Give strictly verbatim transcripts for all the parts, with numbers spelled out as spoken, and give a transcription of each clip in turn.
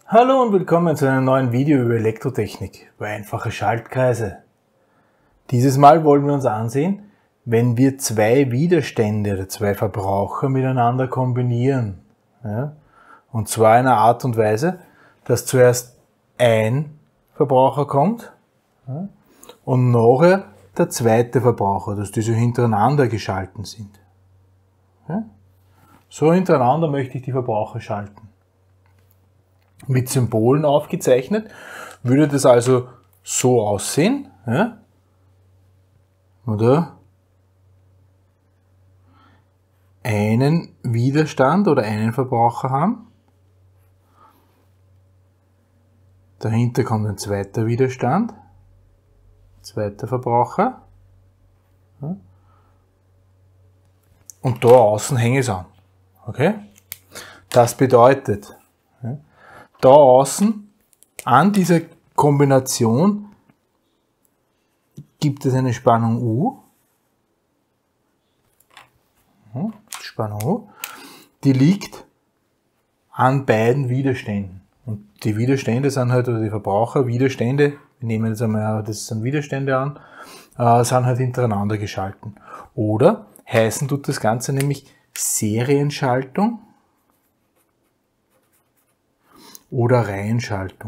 Hallo und willkommen zu einem neuen Video über Elektrotechnik, über einfache Schaltkreise. Dieses Mal wollen wir uns ansehen, wenn wir zwei Widerstände oder zwei Verbraucher miteinander kombinieren. Ja? Und zwar in einer Art und Weise, dass zuerst ein Verbraucher kommt, ja, und nachher der zweite Verbraucher, dass die so hintereinander geschalten sind. Ja? So hintereinander möchte ich die Verbraucher schalten. Mit Symbolen aufgezeichnet, würde das also so aussehen, ja? Oder einen Widerstand oder einen Verbraucher haben. Dahinter kommt ein zweiter Widerstand, zweiter Verbraucher. Ja? Und da außen hänge ich es an. Okay? Das bedeutet, ja, da außen an dieser Kombination gibt es eine Spannung U. Spannung U. Die liegt an beiden Widerständen. Und die Widerstände sind halt, oder die Verbraucherwiderstände, wir nehmen jetzt einmal, das sind Widerstände an, äh, sind halt hintereinander geschalten. Oder heißen tut das Ganze nämlich Serienschaltung oder Reihenschaltung.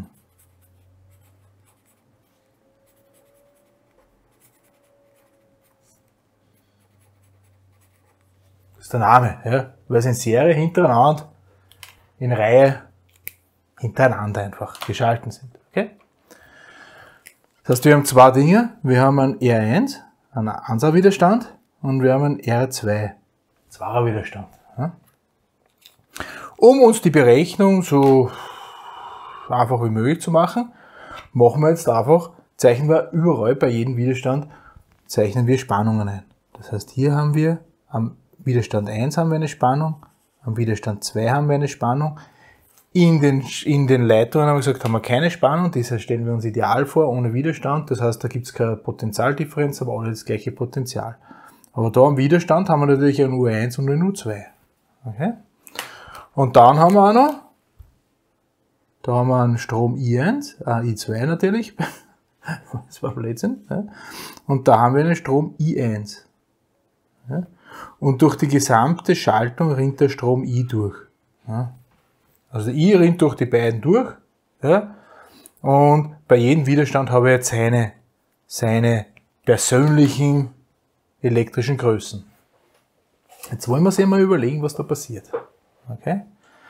Das ist der Name, ja? Weil es in Serie hintereinander, in Reihe hintereinander einfach geschalten sind. Okay? Das heißt, wir haben zwei Dinge. Wir haben einen R eins, einen einser Widerstand, und wir haben einen R zwei, zweier Widerstand. Ja? Um uns die Berechnung so einfach wie möglich zu machen, machen wir jetzt einfach, zeichnen wir überall bei jedem Widerstand, zeichnen wir Spannungen ein. Das heißt, hier haben wir am Widerstand eins haben wir eine Spannung, am Widerstand zwei haben wir eine Spannung. In den, in den Leitungen haben wir gesagt, haben wir keine Spannung, deshalb stellen wir uns ideal vor, ohne Widerstand. Das heißt, da gibt es keine Potentialdifferenz, aber alle das gleiche Potential. Aber da am Widerstand haben wir natürlich ein U eins und ein U zwei. Okay? Und dann haben wir auch noch, da haben wir einen Strom I eins, äh, I zwei natürlich, das war Blödsinn, ja? Und da haben wir einen Strom I eins. Ja? Und durch die gesamte Schaltung rinnt der Strom I durch. Ja? Also I rinnt durch die beiden durch, ja? Und bei jedem Widerstand habe ich jetzt seine, seine persönlichen elektrischen Größen. Jetzt wollen wir uns einmal überlegen, was da passiert. Okay?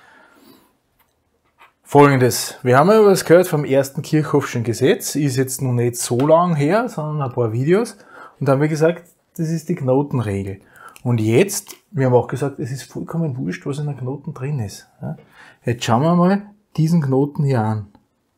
Folgendes, wir haben ja was gehört vom ersten Kirchhoffschen Gesetz, ist jetzt noch nicht so lang her, sondern ein paar Videos, und da haben wir gesagt, das ist die Knotenregel. Und jetzt, wir haben auch gesagt, es ist vollkommen wurscht, was in der Knoten drin ist. Jetzt schauen wir mal diesen Knoten hier an.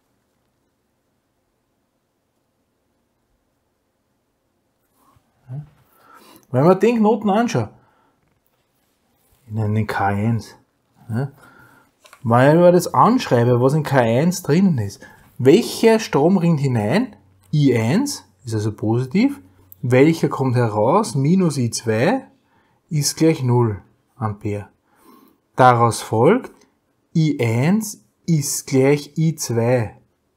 Wenn wir den Knoten anschauen, ich nenne den K eins, wenn ich mir das anschreibe, was in K eins drinnen ist, welcher Strom rinnt hinein? I eins ist also positiv, welcher kommt heraus? Minus I zwei ist gleich null Ampere. Daraus folgt, I eins ist gleich I zwei.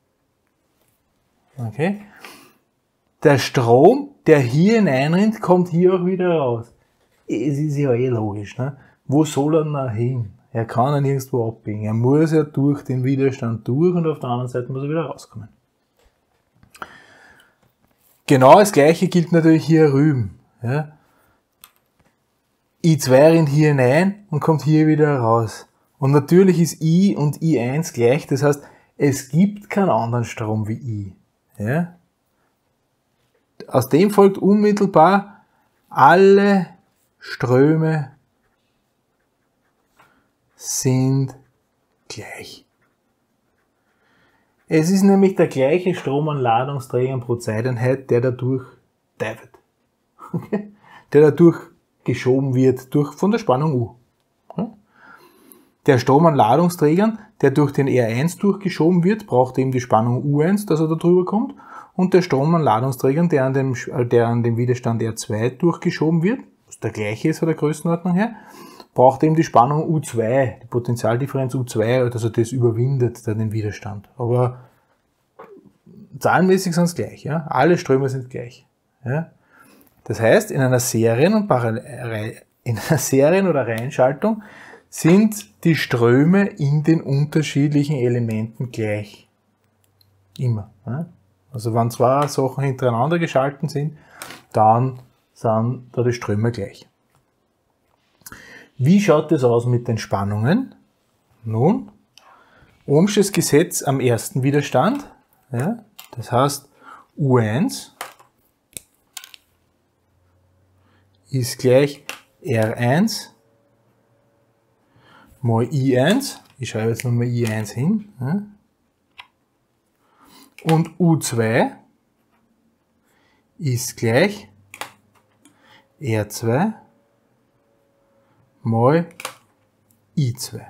Okay? Der Strom, der hier hineinrinnt, kommt hier auch wieder raus. Es ist ja eh logisch, ne? Wo soll er denn hin? Er kann ja nirgendwo abbiegen. Er muss ja durch den Widerstand durch und auf der anderen Seite muss er wieder rauskommen. Genau das gleiche gilt natürlich hier drüben. Ja? I zwei rinnt hier hinein und kommt hier wieder raus. Und natürlich ist I und I eins gleich, das heißt, es gibt keinen anderen Strom wie I. Ja? Aus dem folgt unmittelbar, alle Ströme sind gleich. Es ist nämlich der gleiche Strom an Ladungsträgern pro Zeiteinheit, der dadurch teilt. Okay? Der dadurch geschoben wird durch, von der Spannung U. Der Strom an Ladungsträgern, der durch den R eins durchgeschoben wird, braucht eben die Spannung U eins, dass er da drüber kommt. Und der Strom an Ladungsträgern, der an dem, der an dem Widerstand R zwei durchgeschoben wird, was der gleiche ist von der Größenordnung her, braucht eben die Spannung U zwei, die Potentialdifferenz U zwei, also das überwindet dann den Widerstand. Aber zahlenmäßig sind es gleich, ja? Alle Ströme sind gleich. Ja? Das heißt, in einer Serien- und Parallel in einer Serien- oder Reihenschaltung sind die Ströme in den unterschiedlichen Elementen gleich. Immer. Ja? Also wenn zwei Sachen hintereinander geschalten sind, dann sind da die Ströme gleich. Wie schaut das aus mit den Spannungen? Nun, Ohmsches Gesetz am ersten Widerstand, ja, das heißt U eins ist gleich R eins mal I eins, ich schreibe jetzt nochmal I eins hin, ja, und U zwei ist gleich R zwei mal I zwei.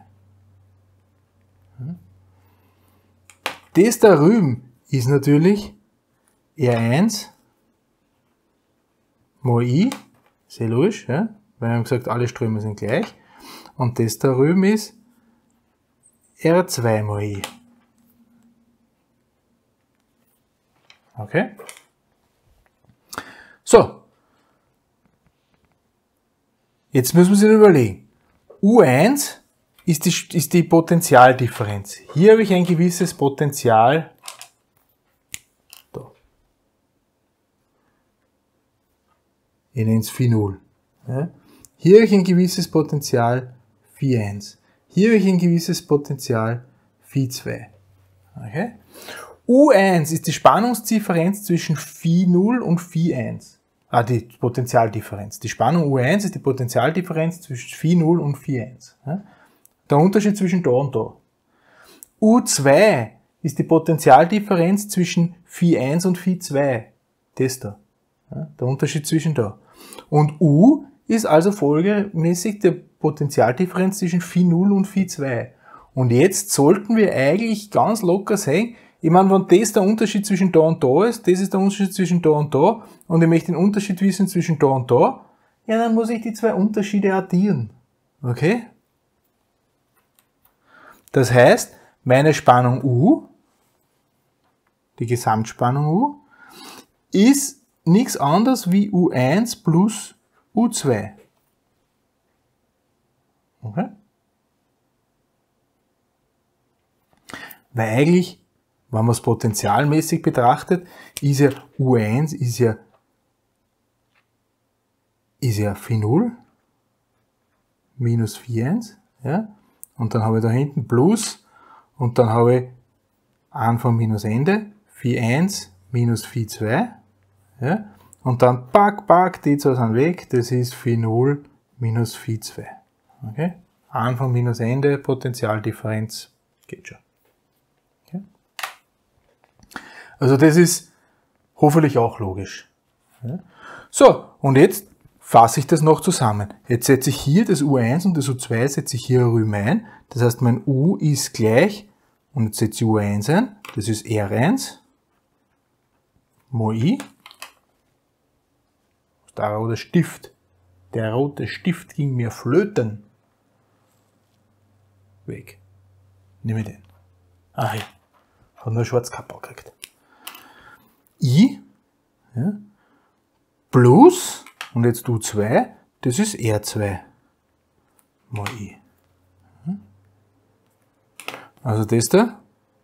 Das da drüben ist natürlich R eins mal I, sehr logisch, ja? Weil wir haben gesagt, alle Ströme sind gleich. Und das da drüben ist R zwei mal I. Okay? So. Jetzt müssen wir sich überlegen. U eins ist die, ist die Potentialdifferenz. Hier habe ich ein gewisses Potential. Da. Ich nenne es Phi null. Ja. Hier habe ich ein gewisses Potential Phi eins. Hier habe ich ein gewisses Potential Phi zwei. Okay. U eins ist die Spannungsdifferenz zwischen Phi null und Phi eins. Ah, die Potentialdifferenz. Die Spannung U eins ist die Potentialdifferenz zwischen Phi null und Phi eins. Ja? Der Unterschied zwischen da und da. U zwei ist die Potentialdifferenz zwischen Phi eins und Phi zwei. Das da. Ja? Der Unterschied zwischen da. Und U ist also folgemäßig die Potentialdifferenz zwischen Phi null und Phi zwei. Und jetzt sollten wir eigentlich ganz locker sehen, ich meine, wenn das der Unterschied zwischen da und da ist, das ist der Unterschied zwischen da und da, und ich möchte den Unterschied wissen zwischen da und da, ja, dann muss ich die zwei Unterschiede addieren. Okay? Das heißt, meine Spannung U, die Gesamtspannung U, ist nichts anderes wie U eins plus U zwei. Okay? Weil eigentlich, wenn man es potentialmäßig betrachtet, ist ja U eins ist ja, ist ja Phi null minus Phi eins, ja? Und dann habe ich da hinten Plus und dann habe ich Anfang minus Ende, Phi eins minus Phi zwei, ja? Und dann pack, pack, die zwei sind weg, das ist Phi null minus Phi zwei. Okay? Anfang minus Ende, Potentialdifferenz, geht schon. Also das ist hoffentlich auch logisch. Ja. So, und jetzt fasse ich das noch zusammen. Jetzt setze ich hier das U eins und das U zwei setze ich hier rüber ein. Das heißt, mein U ist gleich, und jetzt setze ich U eins ein, das ist R eins mal I. Der rote Stift. Der rote Stift ging mir flöten. Weg. Nehme ich den. Ah ja, hat nur schwarz Kappa gekriegt. I, ja, plus, und jetzt U zwei, das ist R zwei mal I. Also das da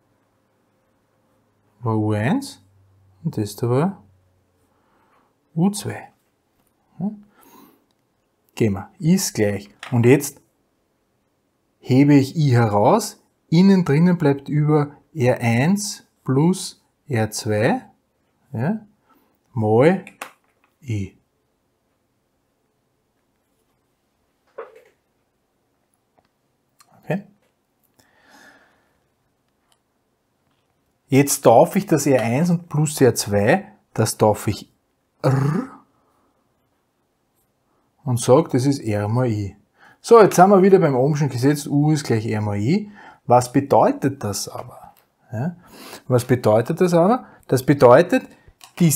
war U eins und das da war U zwei. Ja. Gehen wir, I ist gleich. Und jetzt hebe ich I heraus, innen drinnen bleibt über R eins plus R zwei, ja, mal I. Okay. Jetzt taufe ich das R eins und plus R zwei, das taufe ich R und sage, das ist R mal I. So, jetzt sind wir wieder beim Ohmschen Gesetz, U ist gleich R mal I. Was bedeutet das aber? Ja, was bedeutet das aber? Das bedeutet, die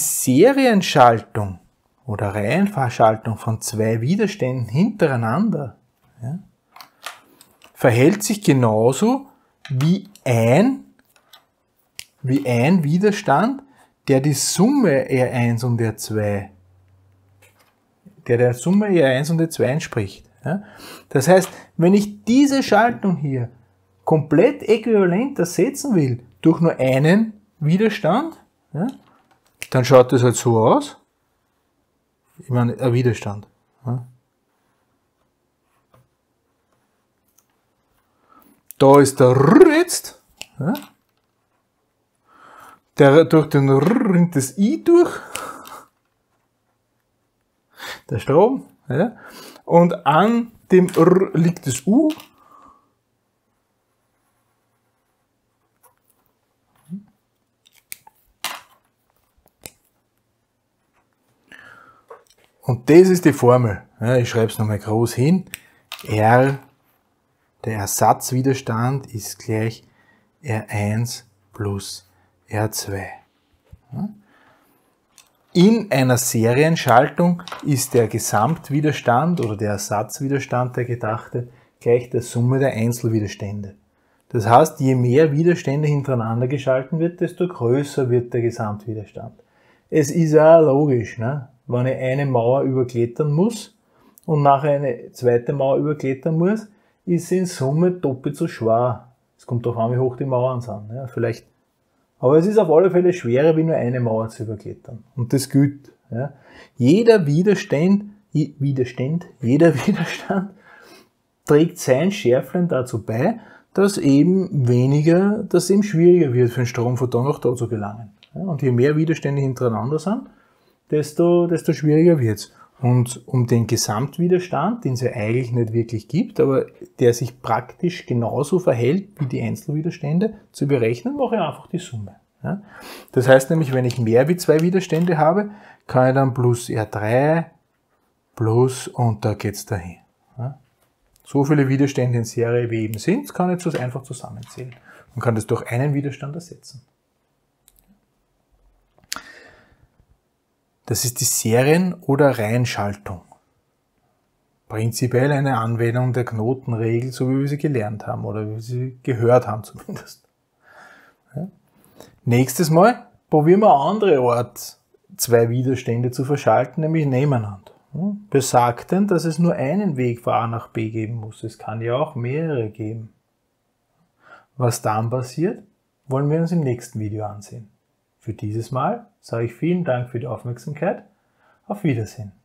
Serienschaltung oder Reihenverschaltung von zwei Widerständen hintereinander, ja, verhält sich genauso wie ein, wie ein Widerstand, der die Summe R eins und R zwei, der der Summe R eins und R zwei entspricht. Ja. Das heißt, wenn ich diese Schaltung hier komplett äquivalent ersetzen will durch nur einen Widerstand, ja, dann schaut das halt so aus. Ich meine, ein Widerstand. Ja. Da ist der R jetzt. Ja. Der, durch den R rinnt das I durch. Der Strom. Ja. Und an dem R liegt das U. Und das ist die Formel. Ja, ich schreibe es nochmal groß hin. R, der Ersatzwiderstand, ist gleich R eins plus R zwei. Ja. In einer Serienschaltung ist der Gesamtwiderstand oder der Ersatzwiderstand, der gedachte, gleich der Summe der Einzelwiderstände. Das heißt, je mehr Widerstände hintereinander geschalten wird, desto größer wird der Gesamtwiderstand. Es ist auch logisch, ne? Wenn ich eine Mauer überklettern muss und nachher eine zweite Mauer überklettern muss, ist sie in Summe doppelt so schwer. Es kommt darauf an, wie hoch die Mauern sind. Ja, vielleicht. Aber es ist auf alle Fälle schwerer, wie nur eine Mauer zu überklettern. Und das gilt. Ja. Jeder Widerstand, Widerstand, jeder Widerstand trägt sein Schärflein dazu bei, dass eben weniger, dass eben schwieriger wird, für den Strom von da nach da zu gelangen. Ja, und je mehr Widerstände hintereinander sind, desto, desto schwieriger wird's. Und um den Gesamtwiderstand, den es ja eigentlich nicht wirklich gibt, aber der sich praktisch genauso verhält wie die Einzelwiderstände, zu berechnen, mache ich einfach die Summe. Ja? Das heißt nämlich, wenn ich mehr wie zwei Widerstände habe, kann ich dann plus R drei plus und da geht's dahin. Ja? So viele Widerstände in Serie wie eben sind, kann ich so einfach zusammenzählen und kann das durch einen Widerstand ersetzen. Das ist die Serien- oder Reihenschaltung. Prinzipiell eine Anwendung der Knotenregel, so wie wir sie gelernt haben oder wie wir sie gehört haben zumindest. Ja. Nächstes Mal probieren wir eine andere Art, zwei Widerstände zu verschalten, nämlich nebeneinander. Ja. Besagten, dass es nur einen Weg von A nach B geben muss. Es kann ja auch mehrere geben. Was dann passiert, wollen wir uns im nächsten Video ansehen. Für dieses Mal sage ich vielen Dank für die Aufmerksamkeit. Auf Wiedersehen.